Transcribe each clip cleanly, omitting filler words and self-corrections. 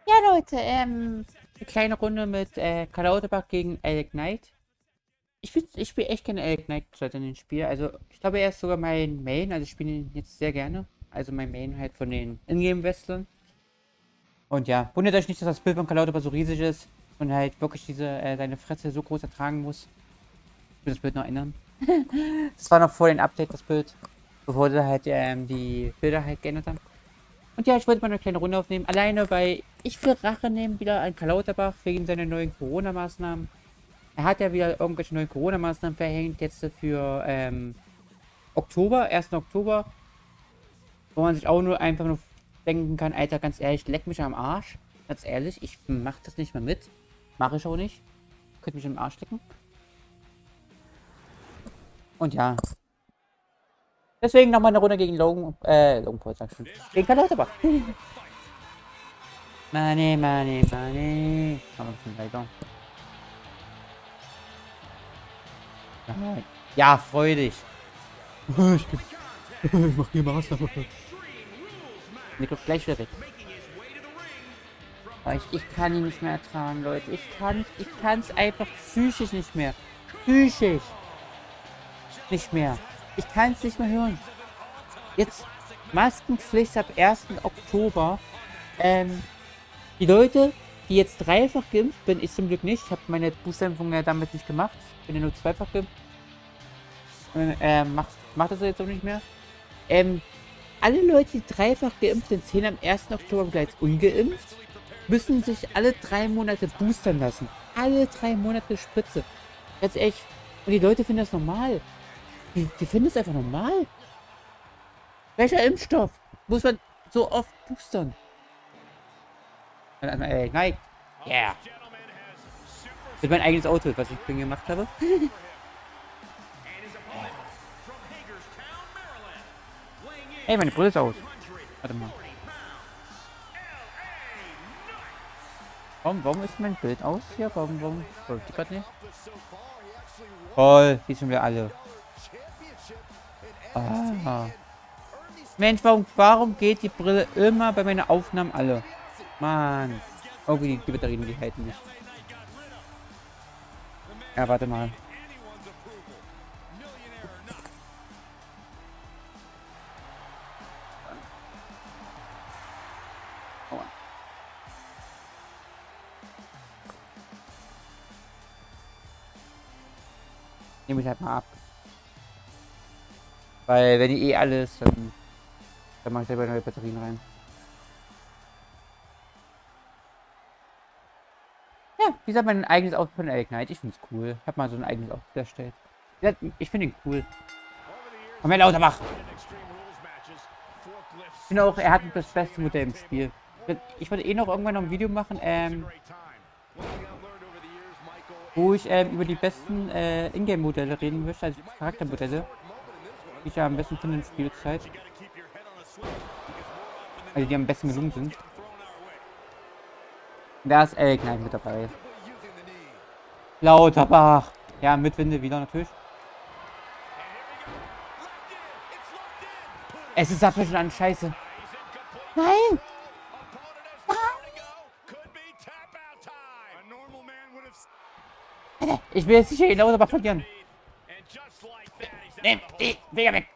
Ja, Leute, eine kleine Runde mit Karl gegen Elk Knight. Ich spiel echt gerne Elk Knight seit in dem Spiel. Also, ich glaube, er ist sogar mein Main. Also, ich spiele ihn jetzt sehr gerne. Also, mein Main halt von den Ingame-Wrestlern. Und ja, wundert euch nicht, dass das Bild von Karl so riesig ist und halt wirklich seine Fresse so groß ertragen muss. Ich will das Bild noch ändern. Das war noch vor dem Update, das Bild. Bevor sie halt die Bilder halt geändert haben. Und ja, ich wollte mal eine kleine Runde aufnehmen. Alleine, weil ich will Rache nehmen wieder an Karl Lauterbach wegen seiner neuen Corona-Maßnahmen. Er hat ja wieder irgendwelche neuen Corona-Maßnahmen verhängt, jetzt für Oktober, 1. Oktober. Wo man sich auch nur einfach nur denken kann, Alter, ganz ehrlich, leck mich am Arsch. Ganz ehrlich, ich mach das nicht mehr mit. Mache ich auch nicht. Könnt mich am Arsch lecken. Und ja. Deswegen nochmal eine Runde gegen Logan Paul, sag ich schon. Gegen Karl Lauterbach. Money, money, money. Komm, ein bisschen weiter. Ja, freu dich. Ich mach hier Maßnahme. Nico, gleich wieder weg. Aber ich kann ihn nicht mehr ertragen, Leute. Ich kann's einfach psychisch nicht mehr. Psychisch. Nicht mehr. Ich kann's nicht mehr hören. Jetzt Maskenpflicht ab 1. Oktober. Die Leute, die jetzt dreifach geimpft bin, ich zum Glück nicht. Ich habe meine Boosterimpfung ja damit nicht gemacht. Ich bin ja nur zweifach geimpft. Macht das jetzt auch nicht mehr. Alle Leute, die dreifach geimpft sind, zählen am 1. Oktober bereits ungeimpft, müssen sich alle 3 Monate boostern lassen. Alle 3 Monate Spritze. Ganz ehrlich. Und die Leute finden das normal. Die finden es einfach normal. Welcher Impfstoff muss man so oft boostern? Nein. Yeah. Das ist mein eigenes Auto, was ich vorhin gemacht habe. Ey, meine Brille ist aus. Warte mal. Warum ist mein Bild aus hier? Warum läuft die gerade nicht? Toll, die sind wir alle. Ah. Mensch, warum geht die Brille immer bei meinen Aufnahmen alle? Mann. Oh, die Batterien, die halten nicht. Ja, warte mal. Oh. Nehme ich halt mal ab. Weil wenn die eh alles, dann mache ich selber neue Batterien rein. Ja, wie gesagt, mein eigenes Outfit von Elk Knight. Ich finde es cool. Ich habe mal so ein eigenes Outfit erstellt. Ja, ich finde ihn cool. Komm her, Lauterbach! Ich finde auch, er hat das beste Modell im Spiel. Ich wollte eh noch irgendwann noch ein Video machen, wo ich über die besten Ingame-Modelle reden möchte, also Charaktermodelle, die ich ja am besten finde in Spielzeit. Also die am besten gelungen sind. Da ist Elk Knight mit dabei. Lauterbach! Ja, mit Winde wieder natürlich. Es ist abwischen an Scheiße. Nein! Alter, ich will jetzt sicher genauso aber verlieren. Nimm die Finger weg!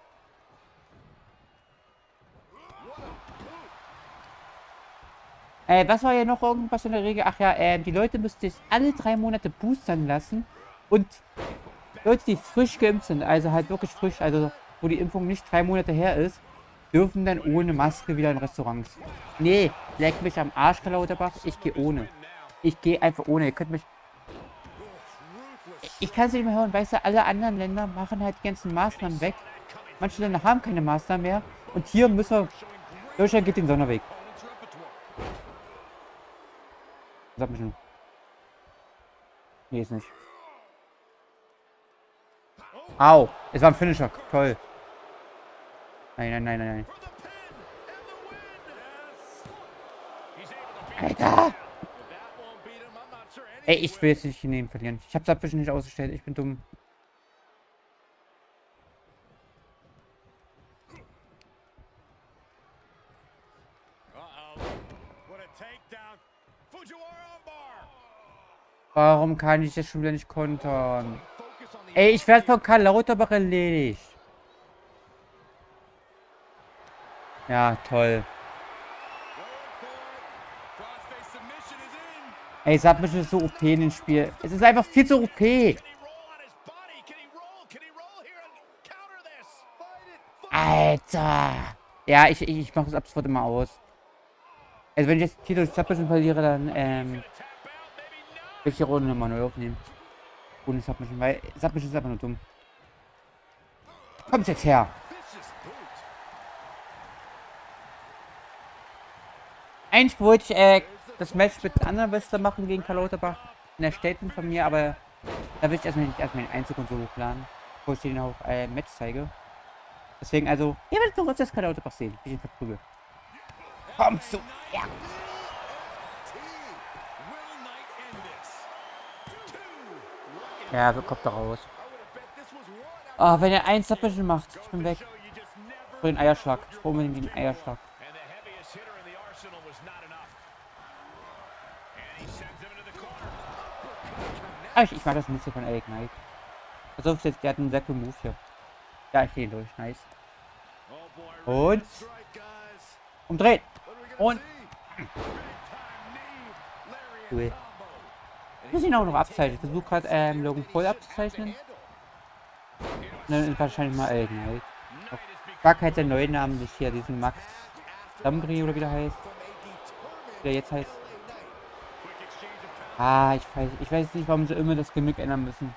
Was war ja noch irgendwas in der Regel? Ach ja, die Leute müssten sich alle 3 Monate boostern lassen. Und Leute, die frisch geimpft sind, also halt wirklich frisch, also wo die Impfung nicht 3 Monate her ist, dürfen dann ohne Maske wieder in Restaurants. Nee, leck mich am Arsch, Karl Lauterbach. Ich gehe ohne. Ich gehe einfach ohne. Ihr könnt mich... Ich kann es nicht mehr hören. Weißt du, alle anderen Länder machen halt die ganzen Maßnahmen weg. Manche Länder haben keine Maßnahmen mehr. Und hier müssen wir... Deutschland geht den Sonderweg. Sag mich nur. Nee, ist nicht. Au. Es war ein Finisher. Toll. Nein. Alter! Ey, ich will jetzt nicht den verlieren. Ich hab's abwischen nicht ausgestellt. Ich bin dumm. Warum kann ich das schon wieder nicht kontern? Ey, ich werde von Karl Lauterbach erledigt. Ja, toll. Ey, Submission ist so OP in dem Spiel. Es ist einfach viel zu OP. Alter. Ja, ich mache das ab sofort immer aus. Also wenn ich jetzt Titel Submission verliere, dann will ich die Runde nochmal neu aufnehmen. Ohne Submission, weil Submission ist einfach nur dumm. Kommt jetzt her. Eigentlich wollte ich das Match mit einem anderen Wrestler machen gegen Karl Lauterbach in der Städten von mir, aber da will ich erstmal den Einzug und so hochladen, bevor ich den auch Match zeige. Deswegen also, ihr werdet noch das Karl Lauterbach sehen, wie ich ihn verprügel. Komm zu, ja. Ja, so kommt er raus. Oh, wenn er einen Submission macht, ich bin weg. Ich brauche den Eierschlag. Ich brauche unbedingt den Eierschlag. Ah, ich mag das Muster von LA Knight. Also jetzt, der hat einen sehr coolen Move hier. Ja, ich gehe durch, nice. Und umdreht. Und cool. Ich muss ihn auch noch abzeichnen. Ich versuche gerade Logan Paul abzuzeichnen. Und dann wahrscheinlich mal LA Knight. Ich mag halt den neuen Namen nicht hier, diesen Max Dambri oder wie der heißt. Wie der jetzt heißt. Ah, ich weiß nicht, warum sie immer das Gimmick ändern müssen.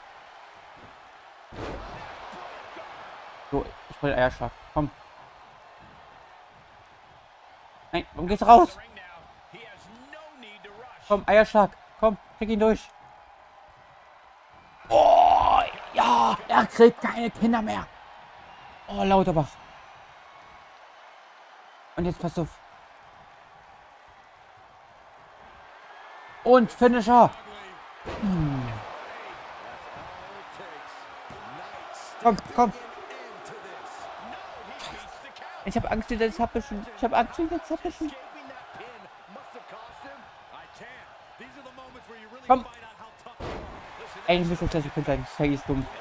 So, ich wollte Eierschlag. Komm. Nein, warum gehst du raus? Komm, Eierschlag. Komm, krieg ihn durch. Oh, ja, er kriegt keine Kinder mehr. Oh, Lauterbach. Und jetzt pass auf. Und Finisher. Komm, komm. Ich habe Angst, wieder Submission. Ich habe Angst, wieder Submission. Komm. Ey, du bist jetzt gleich gekommen sein. Shaggy ist dumm.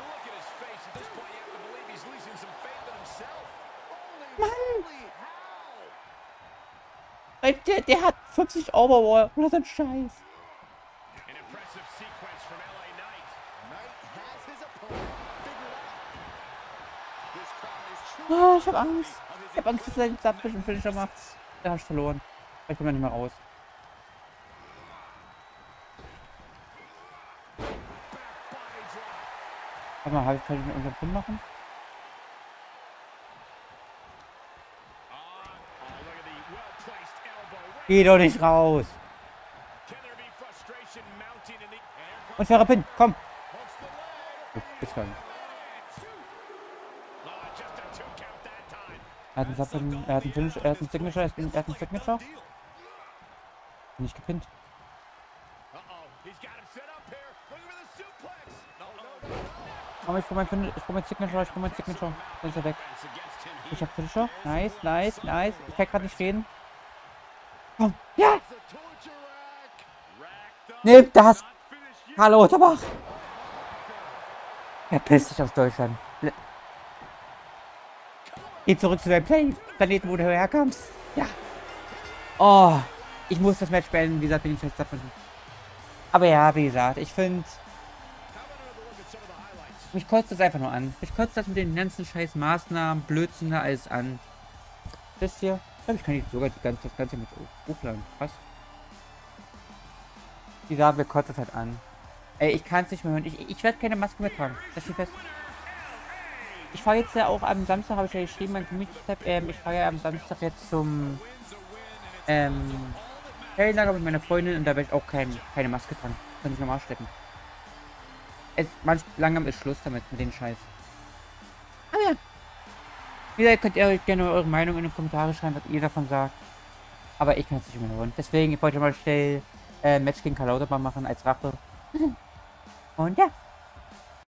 Mann. Der hat 50 Overwall. Oder so ein Scheiß. Oh, ich hab Angst. Ich hab Angst, dass er den Submission Finisher macht. Da hab ich verloren. Ich komme ja nicht mehr raus. Warte mal, kann ich mir irgendeinen Pin machen? Geh doch nicht raus! Und fairer Pin, komm! Ist gar nicht. Er hat einen Finish, er hat einen Signature, er hat einen Signature. Nicht gepinnt. Komm, ich brauche mein Signature, Dann ist er weg. Ich hab Finisher. Nice, nice, nice. Ich kann gerade nicht reden. Komm, ja! Nimm das! Hallo, Lauterbach! Verpiss dich aus Deutschland. Geh zurück zu deinem Planeten, wo du herkamst. Ja. Oh, ich muss das Match beenden. Wie gesagt, bin ich jetzt davon. Aber ja, wie gesagt, ich finde... Mich kotzt das einfach nur an. Mich kotzt das mit den ganzen scheiß Maßnahmen, Blödsinn da alles an. Das hier, ich glaube, ich kann sogar das Ganze mit hochladen. Krass. Die sagen, mir kotzt das halt an. Ey, ich kann es nicht mehr hören. Ich werde keine Maske mehr tragen. Das steht fest. Ich fahre jetzt ja auch am Samstag, habe ich ja geschrieben, mein Community-Tab, ich fahre ja am Samstag jetzt zum Ferienlager mit meiner Freundin und da werde ich auch keine Maske tragen. Kann ich normal stecken. Langsam ist Schluss damit, mit den Scheiß. Aber ja. Wie gesagt, könnt ihr gerne eure Meinung in den Kommentare schreiben, was ihr davon sagt. Aber ich kann es nicht mehr hören. Deswegen, ich wollte mal schnell Match gegen Karl Lauterbach machen als Rache. Und ja.